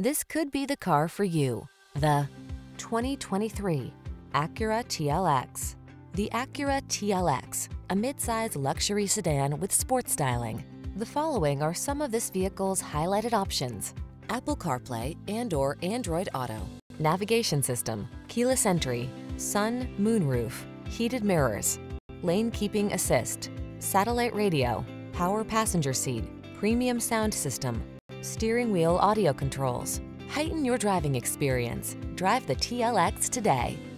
This could be the car for you. The 2023 Acura TLX. The Acura TLX, a midsize luxury sedan with sports styling. The following are some of this vehicle's highlighted options: Apple CarPlay and/or Android Auto, navigation system, keyless entry, sun, moonroof, heated mirrors, lane keeping assist, satellite radio, power passenger seat, premium sound system, steering wheel audio controls. Heighten your driving experience. Drive the TLX today.